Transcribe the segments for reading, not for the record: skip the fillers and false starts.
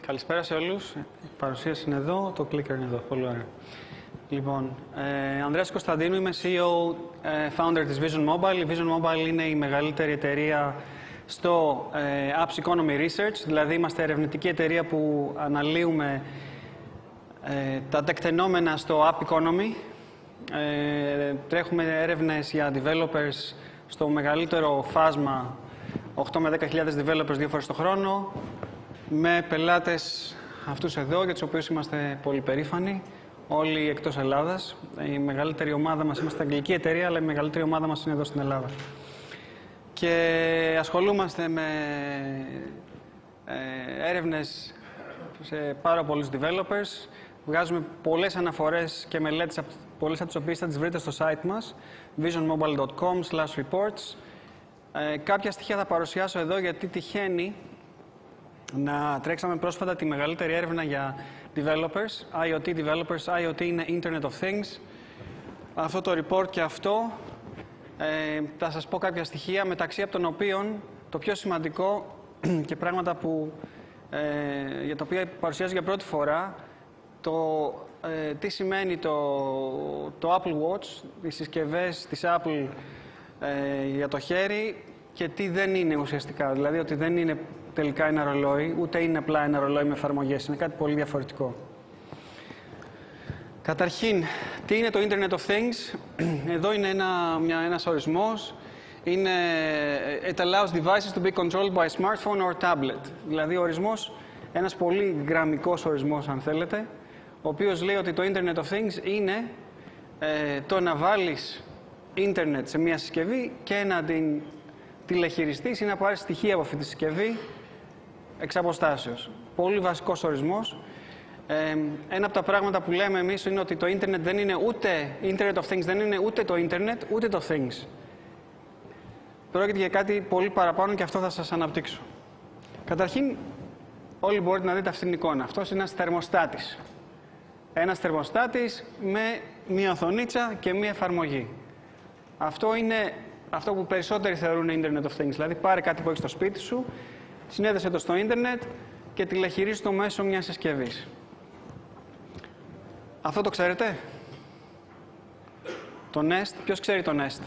Καλησπέρα σε όλους. Η παρουσίαση είναι εδώ, το clicker είναι εδώ. Πολύ ωραία. Λοιπόν, Ανδρέας Κωνσταντίνου, είμαι CEO, founder της Vision Mobile. Η Vision Mobile είναι η μεγαλύτερη εταιρεία στο Apps Economy Research, δηλαδή είμαστε ερευνητική εταιρεία που αναλύουμε τα τεκτενόμενα στο App Economy. Τρέχουμε έρευνες για developers στο μεγαλύτερο φάσμα, 8 με 10.000 developers 2 φορές το χρόνο, με πελάτες αυτούς εδώ, για τους οποίους είμαστε πολύ περήφανοι, όλοι εκτός Ελλάδας. Η μεγαλύτερη ομάδα μας, είμαστε αγγλική εταιρεία, αλλά η μεγαλύτερη ομάδα μας είναι εδώ στην Ελλάδα. Και ασχολούμαστε με έρευνες σε πάρα πολλούς developers. Βγάζουμε πολλές αναφορές και μελέτες, πολλές από τις οποίες θα τις βρείτε στο site μας, visionmobile.com/reports. Κάποια στοιχεία θα παρουσιάσω εδώ, γιατί τυχαίνει να τρέξαμε πρόσφατα τη μεγαλύτερη έρευνα για developers, IoT developers. IoT είναι Internet of Things. Αυτό το report και αυτό, θα σας πω κάποια στοιχεία, μεταξύ από των οποίων το πιο σημαντικό και πράγματα που, για τα οποία παρουσιάζω για πρώτη φορά, τι σημαίνει το Apple Watch, τις συσκευές της Apple για το χέρι και τι δεν είναι ουσιαστικά. Δηλαδή ότι δεν είναι τελικά ένα ρολόι, ούτε είναι απλά ένα ρολόι με εφαρμογές. Είναι κάτι πολύ διαφορετικό. Καταρχήν, τι είναι το Internet of Things? Εδώ είναι ένας ορισμός. Είναι It allows devices to be controlled by smartphone or tablet. Δηλαδή, ο ορισμός, ένας πολύ γραμμικός ορισμός, αν θέλετε, ο οποίος λέει ότι το Internet of Things είναι το να βάλεις ίντερνετ σε μια συσκευή και να την τηλεχειριστείς ή να πάρεις στοιχεία από αυτή τη συσκευή εξ αποστάσεως. Πολύ βασικός ορισμός. Ένα από τα πράγματα που λέμε εμείς είναι ότι το ίντερνετ δεν είναι ούτε, Internet of Things δεν είναι ούτε το ίντερνετ, ούτε το Things. Πρόκειται για κάτι πολύ παραπάνω και αυτό θα σας αναπτύξω. Καταρχήν, όλοι μπορείτε να δείτε αυτήν την εικόνα. Αυτός είναι ένας θερμοστάτης. Ένας θερμοστάτης με μία οθονίτσα και μία εφαρμογή. Αυτό είναι αυτό που περισσότεροι θεωρούν Internet of Things. Δηλαδή, πάρε κάτι που έχεις στο σπίτι σου, συνέδεσαι το στο ίντερνετ και τηλεχειρίζεις το μέσω μιας συσκευής. Αυτό το ξέρετε? Το Nest, ποιος ξέρει το Nest?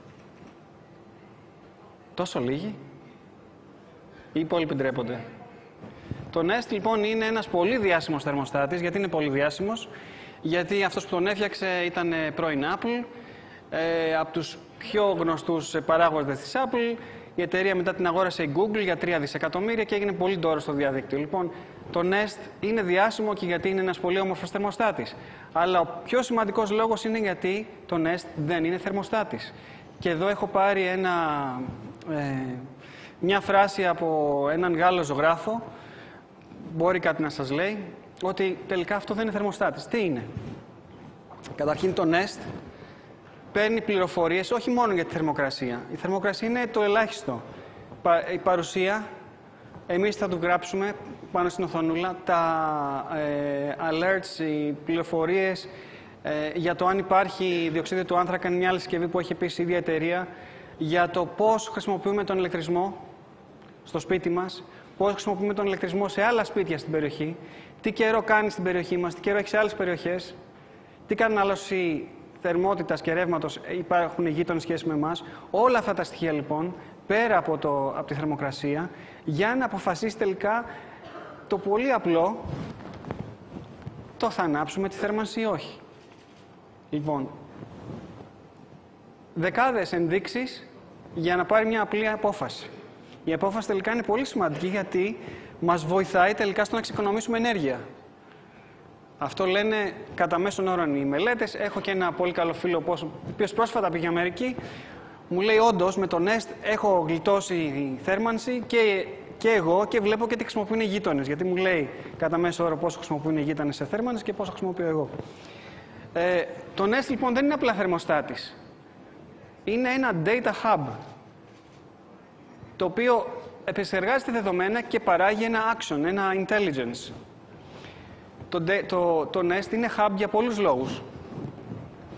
Τόσο λίγοι? Οι υπόλοιποι ντρέπονται. Το Nest λοιπόν είναι ένας πολύ διάσημος θερμοστάτης. Γιατί είναι πολύ διάσημος? Γιατί αυτός που τον έφτιαξε ήταν πρώην Apple, από τους πιο γνωστούς παράγοντες της Apple. Η εταιρεία μετά την αγόρασε η Google για 3 δισεκατομμύρια και έγινε πολύ ντόρο στο διαδίκτυο. Λοιπόν, το Nest είναι διάσημο και γιατί είναι ένας πολύ όμορφος θερμοστάτης. Αλλά ο πιο σημαντικός λόγος είναι γιατί το Nest δεν είναι θερμοστάτης. Και εδώ έχω πάρει μια φράση από έναν Γάλλο ζωγράφο, μπορεί κάτι να σας λέει, ότι τελικά αυτό δεν είναι θερμοστάτης. Τι είναι? Καταρχήν το Nest παίρνει πληροφορίες όχι μόνο για τη θερμοκρασία. Η θερμοκρασία είναι το ελάχιστο. Η παρουσία, εμείς θα του γράψουμε πάνω στην οθονούλα, τα alerts, οι πληροφορίες για το αν υπάρχει διοξείδιο του άνθρακα, είναι μια άλλη συσκευή που έχει επίσης η ίδια εταιρεία, για το πώς χρησιμοποιούμε τον ηλεκτρισμό στο σπίτι μας, πώς χρησιμοποιούμε τον ηλεκτρισμό σε άλλα σπίτια στην περιοχή, τι καιρό κάνει στην περιοχή μας, τι καιρό έχει σε άλλες περιοχές, τι κατανάλωση θερμότητας και ρεύματος υπάρχουν οι γείτονες σχέση με εμάς. Όλα αυτά τα στοιχεία λοιπόν, πέρα από τη θερμοκρασία, για να αποφασίσει τελικά το πολύ απλό, το θα ανάψουμε τη θέρμανση ή όχι. Λοιπόν, δεκάδες ενδείξεις για να πάρει μια απλή απόφαση. Η απόφαση τελικά είναι πολύ σημαντική γιατί μας βοηθάει τελικά στο να εξοικονομήσουμε ενέργεια. Αυτό λένε κατά μέσον όρο οι μελέτες. Έχω και ένα πολύ καλό φίλο, ο οποίος πρόσφατα πήγε Αμερική. Μου λέει όντως με το Nest έχω γλιτώσει θέρμανση και εγώ και βλέπω και τι χρησιμοποιούν οι γείτονες. Γιατί μου λέει κατά μέσο όρο πόσο χρησιμοποιούν οι γείτονες σε θέρμανση και πόσο χρησιμοποιώ εγώ. Το Nest λοιπόν δεν είναι απλά θερμοστάτης. Είναι ένα data hub, το οποίο επεξεργάζεται δεδομένα και παράγει ένα action, ένα intelligence. Το Nest είναι hub για πολλούς λόγους.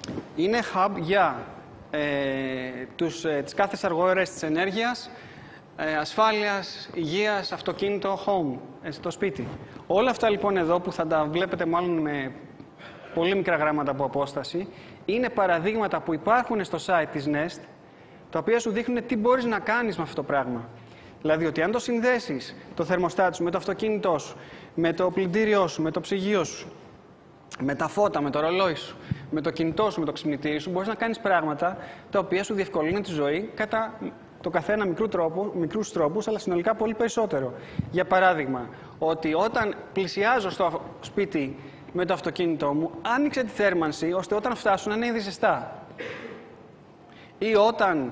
Είναι hub για τις κάθε αργοώρες της ενέργειας, ασφάλειας, υγείας, αυτοκίνητο, home, στο σπίτι. Όλα αυτά λοιπόν εδώ που θα τα βλέπετε μάλλον με πολύ μικρά γράμματα από απόσταση, είναι παραδείγματα που υπάρχουν στο site της Nest, τα οποία σου δείχνουν τι μπορείς να κάνεις με αυτό το πράγμα. Δηλαδή ότι αν το συνδέσεις το θερμοστάτη σου με το αυτοκίνητό σου, με το πλυντήριό σου, με το ψυγείο σου, με τα φώτα, με το ρολόι σου, με το κινητό σου, με το ξυπνητήρι σου, μπορείς να κάνεις πράγματα τα οποία σου διευκολύνουν τη ζωή κατά το καθένα μικρούς τρόπους, αλλά συνολικά πολύ περισσότερο. Για παράδειγμα, ότι όταν πλησιάζω στο σπίτι με το αυτοκίνητό μου, άνοιξε τη θέρμανση, ώστε όταν φτάσουν να είναι ήδη ζεστά. Ή όταν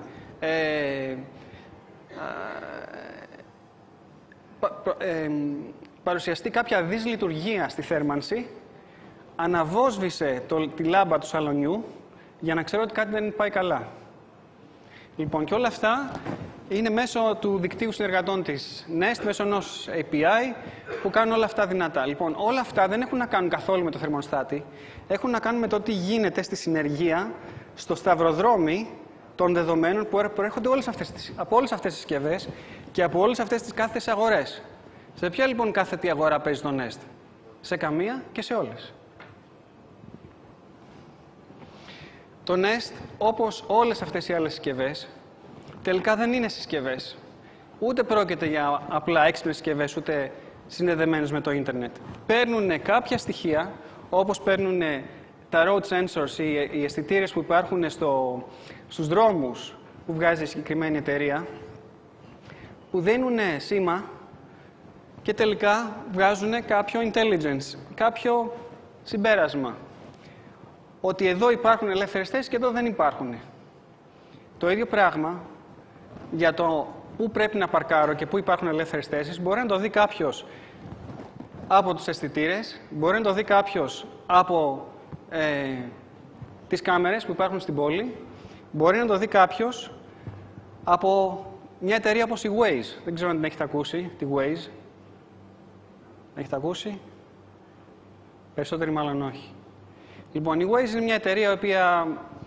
παρουσιαστεί κάποια δυσλειτουργία στη θέρμανση, αναβόσβησε τη λάμπα του σαλονιού για να ξέρω ότι κάτι δεν πάει καλά. Λοιπόν, και όλα αυτά είναι μέσω του δικτύου συνεργατών της Nest, μέσω ενός API που κάνουν όλα αυτά δυνατά. Λοιπόν, όλα αυτά δεν έχουν να κάνουν καθόλου με το θερμοστάτη, έχουν να κάνουν με το τι γίνεται στη συνεργεία, στο σταυροδρόμι των δεδομένων που προέρχονται από όλες αυτές τις συσκευές και από όλες αυτές τις κάθετες αγορές. Σε ποια λοιπόν κάθετη αγορά παίζει το Nest? Σε καμία και σε όλες. Το Nest, όπως όλες αυτές οι άλλες συσκευές, τελικά δεν είναι συσκευές. Ούτε πρόκειται για απλά έξυπνες συσκευές, ούτε συνδεδεμένες με το ίντερνετ. Παίρνουν κάποια στοιχεία, όπως παίρνουν τα road sensors, οι αισθητήρες που υπάρχουν στους δρόμους που βγάζει η συγκεκριμένη εταιρεία, που δίνουν σήμα και τελικά βγάζουν κάποιο intelligence, κάποιο συμπέρασμα. Ότι εδώ υπάρχουν ελεύθερες θέσεις και εδώ δεν υπάρχουν. Το ίδιο πράγμα για το πού πρέπει να παρκάρω και πού υπάρχουν ελεύθερες θέσεις μπορεί να το δει κάποιος από τους αισθητήρες, μπορεί να το δει κάποιος από τις κάμερες που υπάρχουν στην πόλη, μπορεί να το δει κάποιος από μια εταιρεία όπως η Waze. Δεν ξέρω αν την έχετε ακούσει, τη Waze. Έχετε ακούσει? Περισσότεροι μάλλον όχι. Λοιπόν, η Waze είναι μια εταιρεία η οποία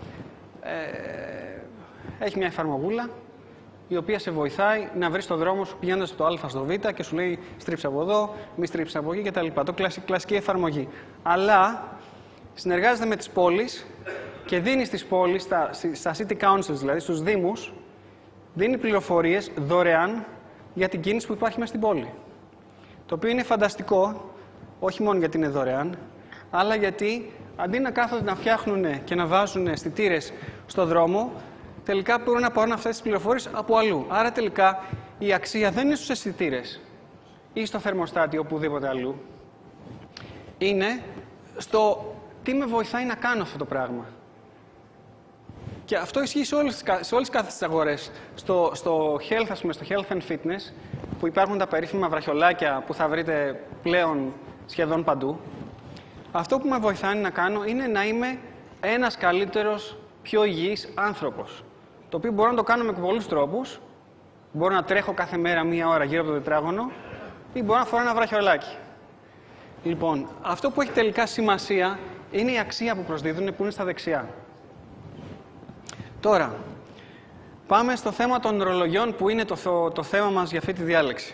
έχει μια εφαρμογούλα η οποία σε βοηθάει να βρεις το δρόμο σου πηγαίνοντας από το Α στο Β και σου λέει στρίψε από εδώ, μη στρίψε από εκεί κτλ. Το κλασική εφαρμογή. Αλλά συνεργάζεται με τις πόλεις και δίνει στις πόλεις, στα city councils δηλαδή, στους δήμους, δίνει πληροφορίες δωρεάν για την κίνηση που υπάρχει μέσα στην πόλη. Το οποίο είναι φανταστικό, όχι μόνο γιατί είναι δωρεάν, αλλά γιατί αντί να κάθονται να φτιάχνουν και να βάζουν αισθητήρες στο δρόμο, τελικά μπορούν να πάρουν αυτές τις πληροφορίες από αλλού. Άρα τελικά η αξία δεν είναι στους αισθητήρες ή στο θερμοστάτη ή οπουδήποτε αλλού. Είναι στο τι με βοηθάει να κάνω αυτό το πράγμα. Και αυτό ισχύει σε όλες τις αγορές. Στο health, ας πούμε, στο health and fitness, που υπάρχουν τα περίφημα βραχιολάκια που θα βρείτε πλέον σχεδόν παντού, αυτό που με βοηθάει να κάνω είναι να είμαι ένας καλύτερος, πιο υγιής άνθρωπος. Το οποίο μπορώ να το κάνω με πολλούς τρόπους. Μπορώ να τρέχω κάθε μέρα 1 ώρα γύρω από το τετράγωνο ή μπορώ να φοράω ένα βραχιολάκι. Λοιπόν, αυτό που έχει τελικά σημασία είναι η αξία που προσδίδουν που είναι στα δεξιά. Τώρα, πάμε στο θέμα των ρολογιών που είναι το θέμα μας για αυτή τη διάλεξη.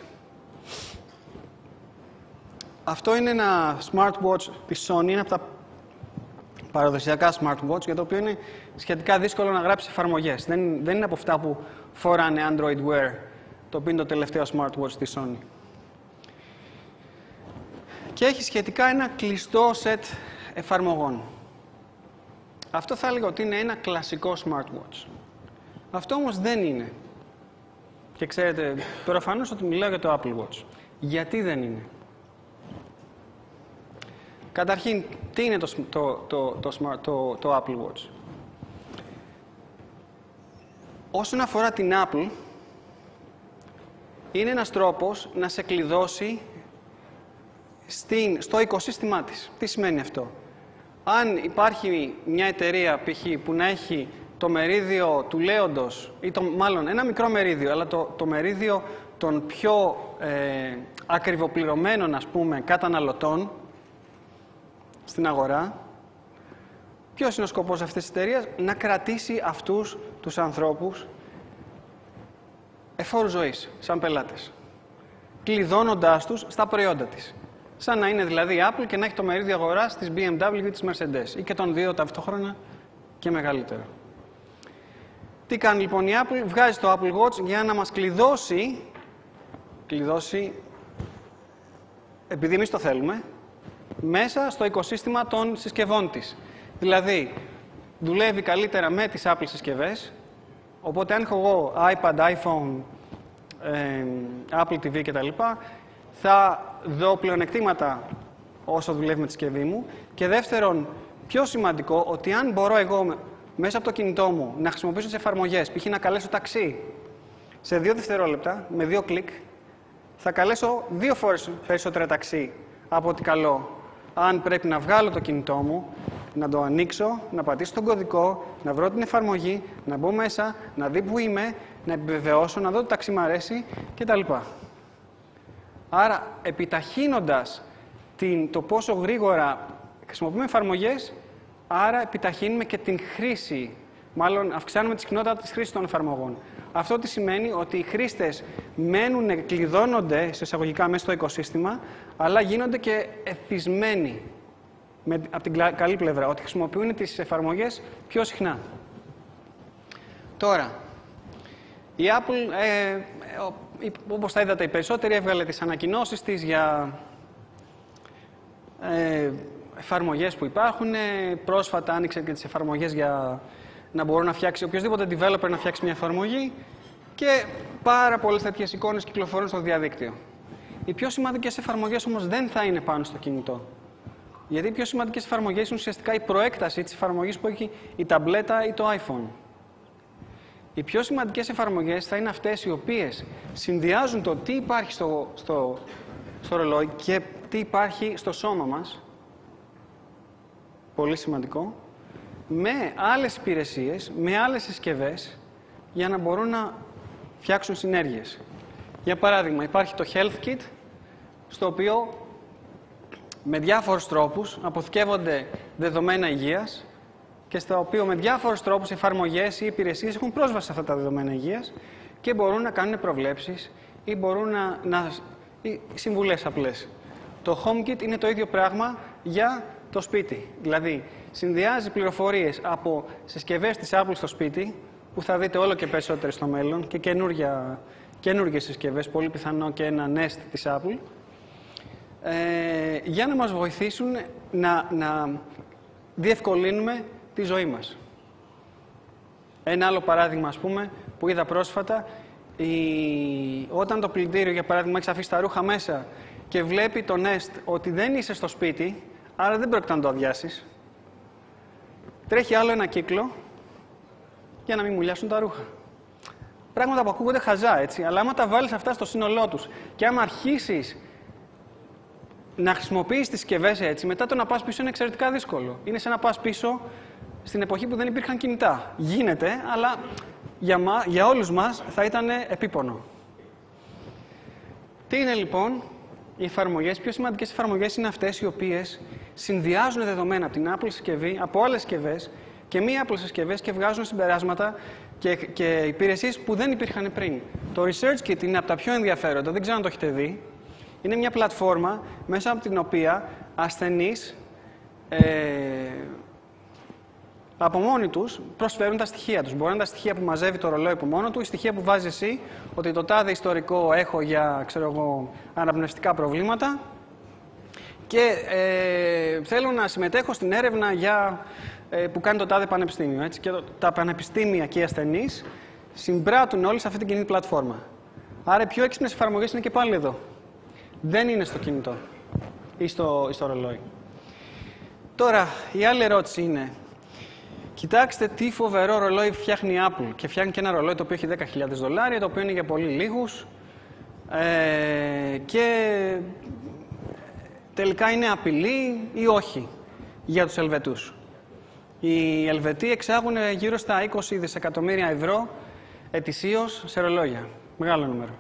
Αυτό είναι ένα smartwatch της Sony, είναι από τα παραδοσιακά smartwatch, για το οποίο είναι σχετικά δύσκολο να γράψει εφαρμογές. Δεν είναι από αυτά που φοράνε Android Wear, το οποίο είναι το τελευταίο smartwatch της Sony. Και έχει σχετικά ένα κλειστό set εφαρμογών. Αυτό θα έλεγα ότι είναι ένα κλασικό smartwatch. Αυτό όμως δεν είναι. Και ξέρετε, προφανώς ότι μιλάω για το Apple Watch. Γιατί δεν είναι? Καταρχήν, τι είναι το Apple Watch? Όσον αφορά την Apple, είναι ένας τρόπος να σε κλειδώσει στο οικοσύστημά της. Τι σημαίνει αυτό? Αν υπάρχει μια εταιρεία, π.χ. που να έχει το μερίδιο του λέοντος, ή μάλλον ένα μικρό μερίδιο, αλλά το μερίδιο των πιο ακριβοπληρωμένων, ας πούμε, καταναλωτών στην αγορά, ποιος είναι ο σκοπός αυτής της εταιρείας? Να κρατήσει αυτούς τους ανθρώπους εφόρου ζωής, σαν πελάτες, κλειδώνοντάς τους στα προϊόντα της. Σαν να είναι δηλαδή η Apple και να έχει το μερίδιο αγοράς της BMW ή της Mercedes, ή και των δύο ταυτόχρονα και μεγαλύτερο. Τι κάνει λοιπόν η Apple? Βγάζει το Apple Watch για να μας κλειδώσει, επειδή εμείς το θέλουμε, μέσα στο οικοσύστημα των συσκευών της. Δηλαδή, δουλεύει καλύτερα με τις Apple συσκευές, οπότε αν έχω εγώ iPad, iPhone, Apple TV κτλ, θα δω πλεονεκτήματα όσο δουλεύει με τη συσκευή μου. Και δεύτερον, πιο σημαντικό, ότι αν μπορώ εγώ μέσα από το κινητό μου να χρησιμοποιήσω τις εφαρμογές, π.χ. να καλέσω ταξί σε 2 δευτερόλεπτα, με 2 κλικ, θα καλέσω 2 φορές περισσότερα ταξί από ό,τι καλώ. Αν πρέπει να βγάλω το κινητό μου, να το ανοίξω, να πατήσω τον κωδικό, να βρω την εφαρμογή, να μπω μέσα, να δει που είμαι, να επιβεβαιώσω, να δω το ταξί μου αρέσει κτλ. Άρα, επιταχύνοντας το πόσο γρήγορα χρησιμοποιούμε εφαρμογές, άρα επιταχύνουμε και την χρήση, μάλλον αυξάνουμε τη συχνότητα της χρήσης των εφαρμογών. Αυτό τι σημαίνει? Ότι οι χρήστες μένουν, κλειδώνονται σε εισαγωγικά μέσα στο οικοσύστημα, αλλά γίνονται και εθισμένοι από την καλή πλευρά, ότι χρησιμοποιούν τις εφαρμογές πιο συχνά. Τώρα, η Apple, όπως τα είδατε οι περισσότεροι, έβγαλε τις ανακοινώσεις της για εφαρμογές που υπάρχουν. Πρόσφατα άνοιξε και τις εφαρμογές για να μπορεί να φτιάξει οποιοδήποτε developer να φτιάξει μια εφαρμογή, και πάρα πολλές τέτοιες εικόνες κυκλοφορούν στο διαδίκτυο. Οι πιο σημαντικές εφαρμογές όμως δεν θα είναι πάνω στο κινητό. Γιατί οι πιο σημαντικές εφαρμογές είναι ουσιαστικά η προέκταση της εφαρμογής που έχει η ταμπλέτα ή το iPhone. Οι πιο σημαντικές εφαρμογές θα είναι αυτές οι οποίες συνδυάζουν το τι υπάρχει στο ρολόι και τι υπάρχει στο σώμα μας, πολύ σημαντικό, με άλλες υπηρεσίες, με άλλες συσκευές, για να μπορούν να φτιάξουν συνέργειες. Για παράδειγμα, υπάρχει το Health Kit, στο οποίο με διάφορους τρόπους αποθηκεύονται δεδομένα υγείας και στο οποίο με διάφορους τρόπους εφαρμογές ή υπηρεσίες έχουν πρόσβαση σε αυτά τα δεδομένα υγείας και μπορούν να κάνουν προβλέψεις ή μπορούν ή συμβουλές απλές. Το HomeKit είναι το ίδιο πράγμα για το σπίτι. Δηλαδή, συνδυάζει πληροφορίες από συσκευές της Apple στο σπίτι, που θα δείτε όλο και περισσότερες στο μέλλον, και καινούργιες συσκευές, πολύ πιθανό και ένα Nest της Apple, για να μας βοηθήσουν να διευκολύνουμε τη ζωή μας. Ένα άλλο παράδειγμα, ας πούμε, που είδα πρόσφατα, όταν το πλυντήριο, για παράδειγμα, έχεις αφήσει τα ρούχα μέσα και βλέπει το Nest ότι δεν είσαι στο σπίτι, άρα δεν πρόκειται να το αδειάσεις, τρέχει άλλο ένα κύκλο για να μην μουλιάσουν τα ρούχα. Πράγματα που ακούγονται χαζά, έτσι, αλλά άμα τα βάλεις αυτά στο σύνολό τους και άμα αρχίσεις να χρησιμοποιείς τις συσκευές έτσι, μετά το να πας πίσω είναι εξαιρετικά δύσκολο. Είναι σαν να πας πίσω στην εποχή που δεν υπήρχαν κινητά. Γίνεται, αλλά για όλους μας θα ήταν επίπονο. Τι είναι λοιπόν οι εφαρμογές? Πιο σημαντικές εφαρμογές είναι αυτές οι οποίες συνδυάζουν δεδομένα από την Apple συσκευή, από άλλες συσκευές και μη Apple συσκευές και βγάζουν συμπεράσματα και υπηρεσίες που δεν υπήρχαν πριν. Το ResearchKit είναι από τα πιο ενδιαφέροντα, δεν ξέρω αν το έχετε δει. Είναι μια πλατφόρμα μέσα από την οποία ασθενείς από μόνοι τους προσφέρουν τα στοιχεία τους. Μπορεί να είναι τα στοιχεία που μαζεύει το ρολόι από μόνο του, ή στοιχεία που βάζεις εσύ, ότι το τάδε ιστορικό έχω για, αναπνευστικά προβλήματα και θέλω να συμμετέχω στην έρευνα που κάνει το τάδε πανεπιστήμιο. Έτσι. Και τα πανεπιστήμια και οι ασθενείς συμπράττουν όλοι σε αυτή την κοινή πλατφόρμα. Άρα οι πιο έξυπνες εφαρμογές είναι και πάλι εδώ. Δεν είναι στο κινητό ή στο ρολόι. Τώρα, η άλλη ερώτηση είναι, κοιτάξτε τι φοβερό ρολόι φτιάχνει η Apple. Και φτιάχνει και ένα ρολόι το οποίο έχει $10.000, το οποίο είναι για πολύ λίγους. Και τελικά είναι απειλή ή όχι για τους Ελβετούς. Οι Ελβετοί εξάγουν γύρω στα 20 δισεκατομμύρια ευρώ ετησίως σε ρολόγια. Μεγάλο νούμερο.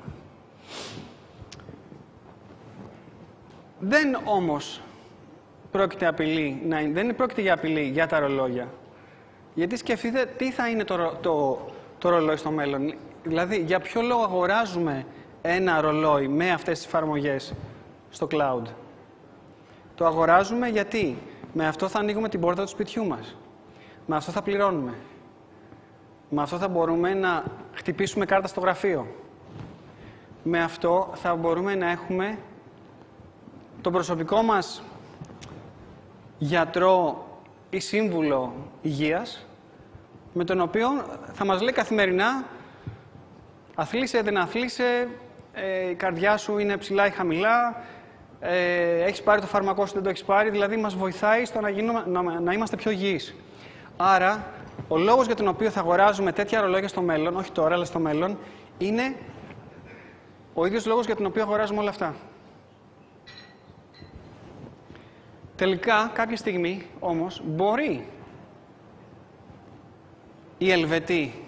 Δεν όμως πρόκειται για απειλή για τα ρολόγια. Γιατί σκεφτείτε τι θα είναι το ρολόι στο μέλλον. Δηλαδή, για ποιο λόγο αγοράζουμε ένα ρολόι με αυτές τις εφαρμογές στο cloud? Το αγοράζουμε γιατί με αυτό θα ανοίγουμε την πόρτα του σπιτιού μας. Με αυτό θα πληρώνουμε. Με αυτό θα μπορούμε να χτυπήσουμε κάρτα στο γραφείο. Με αυτό θα μπορούμε να έχουμε τον προσωπικό μας γιατρό ή σύμβουλο υγείας, με τον οποίο θα μας λέει καθημερινά αθλείσαι, δεν αθλείσαι, η καρδιά σου είναι ψηλά ή χαμηλά, έχεις πάρει το φάρμακό σου, δεν το έχεις πάρει, δηλαδή μας βοηθάει στο να είμαστε πιο υγιείς. Άρα, ο λόγος για τον οποίο θα αγοράζουμε τέτοια ρολόγια στο μέλλον, όχι τώρα, αλλά στο μέλλον, είναι ο ίδιος λόγος για τον οποίο αγοράζουμε όλα αυτά. Τελικά, κάποια στιγμή, όμως, μπορεί οι Ελβετοί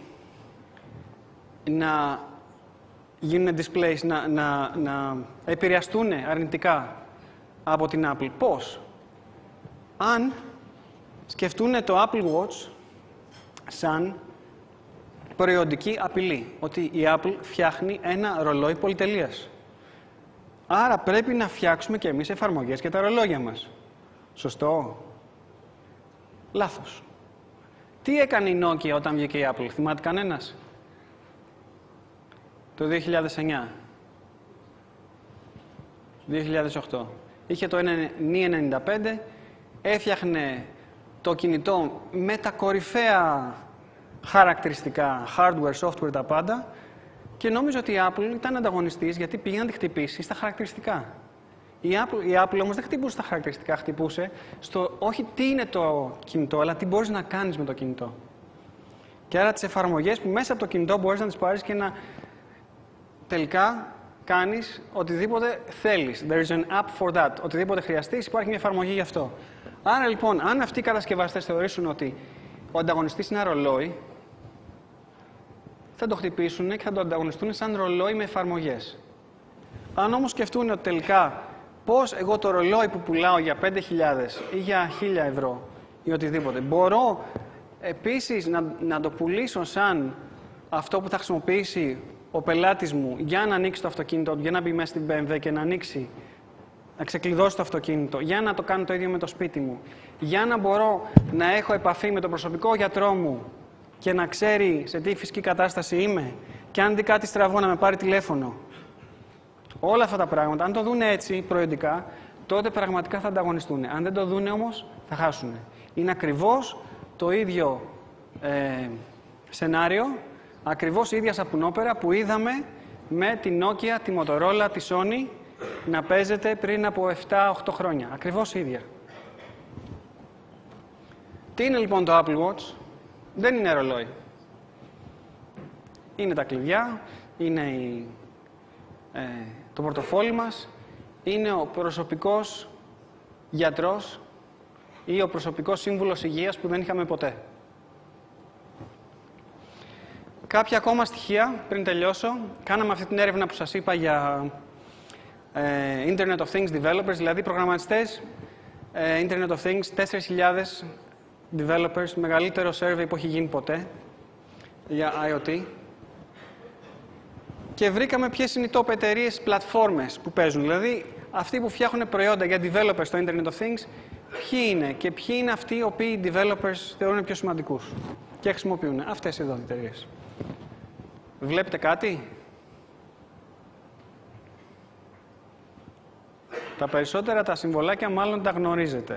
να γίνουν displays, να επηρεαστούν αρνητικά από την Apple. Πώς? Αν σκεφτούν το Apple Watch σαν προϊόντικη απειλή. Ότι η Apple φτιάχνει ένα ρολόι πολυτελείας. Άρα πρέπει να φτιάξουμε και εμείς εφαρμογές για τα ρολόγια μας. Σωστό? Λάθος. Τι έκανε η Nokia όταν βγήκε η Apple? Θυμάται κανένας? Το 2009. 2008. Είχε το Mi 95, έφτιαχνε το κινητό με τα κορυφαία χαρακτηριστικά, hardware, software, τα πάντα, και νόμιζε ότι η Apple ήταν ανταγωνιστής γιατί πήγε να τη χτυπήσει στα χαρακτηριστικά. Η Apple όμως δεν χτυπούσε στα χαρακτηριστικά, χτυπούσε στο όχι τι είναι το κινητό, αλλά τι μπορείς να κάνεις με το κινητό. Και άρα τις εφαρμογές που μέσα από το κινητό μπορείς να τις πάρεις και να τελικά κάνεις οτιδήποτε θέλεις. There is an app for that. Οτιδήποτε χρειαστείς, υπάρχει μια εφαρμογή γι' αυτό. Άρα λοιπόν, αν αυτοί οι κατασκευαστές θεωρήσουν ότι ο ανταγωνιστής είναι ένα ρολόι, θα το χτυπήσουν και θα το ανταγωνιστούν σαν ρολόι με εφαρμογές. Αν όμως σκεφτούν ότι τελικά πώς εγώ το ρολόι που πουλάω για 5.000 ή για 1.000 ευρώ ή οτιδήποτε, μπορώ επίσης να το πουλήσω σαν αυτό που θα χρησιμοποιήσει ο πελάτης μου για να ανοίξει το αυτοκίνητο, για να μπει μέσα στην BMW και να ανοίξει, να ξεκλειδώσει το αυτοκίνητο, για να το κάνω το ίδιο με το σπίτι μου, για να μπορώ να έχω επαφή με τον προσωπικό γιατρό μου και να ξέρει σε τι φυσική κατάσταση είμαι και αν δει κάτι στραβό να με πάρει τηλέφωνο. Όλα αυτά τα πράγματα, αν το δουν έτσι προϊόντικά, τότε πραγματικά θα ανταγωνιστούν. Αν δεν το δουν όμως, θα χάσουν. Είναι ακριβώς το ίδιο σενάριο, ακριβώς η ίδια σαπουνόπερα που είδαμε με την Nokia, τη Motorola, τη Sony να παίζεται πριν από 7-8 χρόνια. Ακριβώς η ίδια. Τι είναι λοιπόν το Apple Watch? Δεν είναι ρολόι. Είναι τα κλειδιά, είναι το πορτοφόλι μας, είναι ο προσωπικός γιατρός ή ο προσωπικός σύμβουλος υγείας που δεν είχαμε ποτέ. Κάποια ακόμα στοιχεία, πριν τελειώσω. Κάναμε αυτή την έρευνα που σας είπα για Internet of Things developers, δηλαδή προγραμματιστές Internet of Things, 4.000 developers, μεγαλύτερο survey που έχει γίνει ποτέ για IoT. Και βρήκαμε ποιες είναι οι top εταιρείες, πλατφόρμες που παίζουν. Δηλαδή, αυτοί που φτιάχνουν προϊόντα για developers στο Internet of Things, ποιοι είναι και ποιοι είναι αυτοί οι οποίοι οι developers θεωρούν πιο σημαντικούς και χρησιμοποιούν. Αυτές εδώ οι εταιρείες. Βλέπετε κάτι? Τα περισσότερα τα συμβολάκια μάλλον τα γνωρίζετε.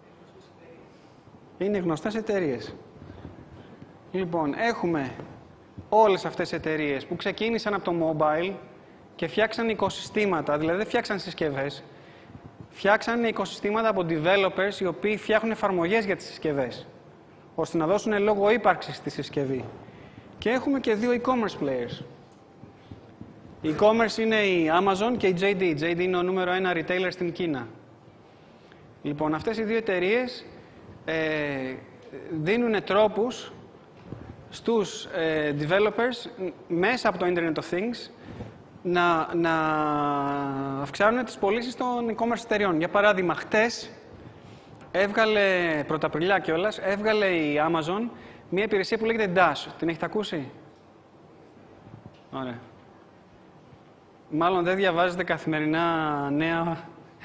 Είναι γνωστές εταιρείες. Λοιπόν, έχουμε όλες αυτές τις εταιρείες που ξεκίνησαν από το mobile και φτιάξαν οικοσυστήματα, δηλαδή δεν φτιάξαν συσκευές, φτιάξαν οικοσυστήματα από developers οι οποίοι φτιάχνουν εφαρμογές για τις συσκευές, ώστε να δώσουν λόγο ύπαρξης στη συσκευή. Και έχουμε και δύο e-commerce players. Η e-commerce είναι η Amazon και η JD. Η JD είναι ο νούμερο 1 retailer στην Κίνα. Λοιπόν, αυτές οι δύο εταιρείες δίνουν τρόπους στους developers μέσα από το Internet of Things να αυξάνουν τις πωλήσεις των e-commerce εταιρεών. Για παράδειγμα, χτες έβγαλε, πρωταπριλιά κιόλας, έβγαλε η Amazon μια υπηρεσία που λέγεται Dash. Την έχετε ακούσει? Ωραία. Μάλλον δεν διαβάζετε καθημερινά νέα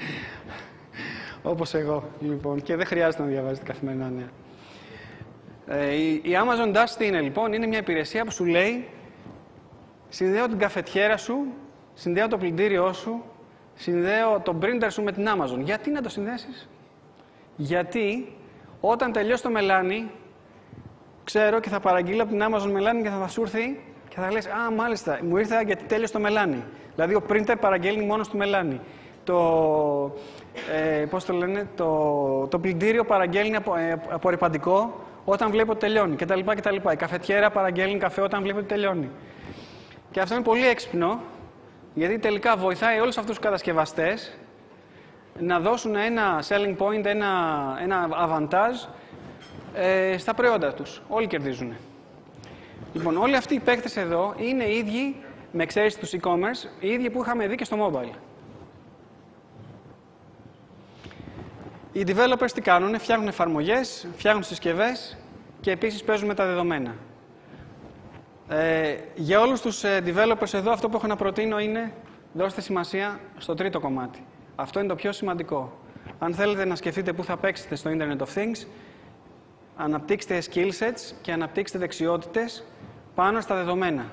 όπως εγώ, λοιπόν, και δεν χρειάζεται να διαβάζετε καθημερινά νέα. Η Amazon Dash τι είναι, λοιπόν? Είναι μια υπηρεσία που σου λέει συνδέω την καφετιέρα σου, συνδέω το πλυντήριό σου, συνδέω το printer σου με την Amazon. Γιατί να το συνδέσεις? Γιατί όταν τελειώσει το μελάνι, ξέρω και θα παραγγείλω από την Amazon μελάνι και θα σου έρθει και θα λες «Α, μάλιστα, μου ήρθε γιατί τέλειωσε το μελάνι». Δηλαδή, ο printer παραγγέλνει μόνος του μελάνι. Πώς το λένε, το πλυντήριο παραγγέλνει απορρυπαντικό όταν βλέπει ότι τελειώνει κτλ. Η καφετιέρα παραγγέλνει καφέ όταν βλέπει ότι τελειώνει. Και αυτό είναι πολύ έξυπνο, γιατί τελικά βοηθάει όλους αυτούς τους κατασκευαστές να δώσουν ένα selling point, ένα avantage στα προϊόντα τους. Όλοι κερδίζουν. Λοιπόν, όλοι αυτοί οι παίκτες εδώ είναι οι ίδιοι, με εξαίρεση τους e-commerce, οι ίδιοι που είχαμε δει και στο mobile. Οι developers τι κάνουν? Φτιάχνουν εφαρμογές, φτιάχνουν συσκευές και επίσης παίζουν με τα δεδομένα. Για όλους τους developers εδώ, αυτό που έχω να προτείνω είναι δώστε σημασία στο τρίτο κομμάτι. Αυτό είναι το πιο σημαντικό. Αν θέλετε να σκεφτείτε πού θα παίξετε στο Internet of Things, αναπτύξτε skill sets και αναπτύξτε δεξιότητες πάνω στα δεδομένα.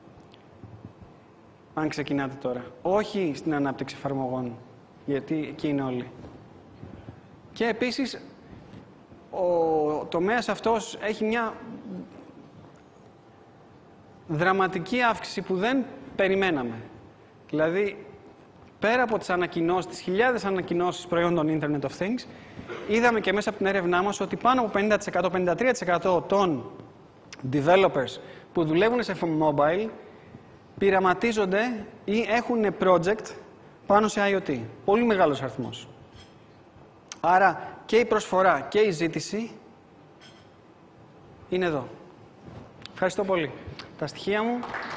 Αν ξεκινάτε τώρα. Όχι στην ανάπτυξη εφαρμογών, γιατί εκεί είναι όλοι. Και επίσης, ο τομέας αυτός έχει μια δραματική αύξηση που δεν περιμέναμε. Δηλαδή, πέρα από τις ανακοινώσεις, τις χιλιάδες ανακοινώσεις προϊόντων Internet of Things, είδαμε και μέσα από την έρευνά μας ότι πάνω από 50%, 53% των developers που δουλεύουν σε mobile πειραματίζονται ή έχουν project πάνω σε IoT. Πολύ μεγάλος αριθμός. Άρα και η προσφορά και η ζήτηση είναι εδώ. Ευχαριστώ πολύ. Τα στοιχεία μου.